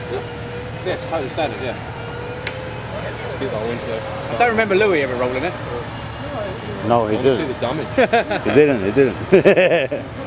Yes, totally standard, yeah. I don't remember Louis ever rolling it. No, he See didn't. the damage. He didn't.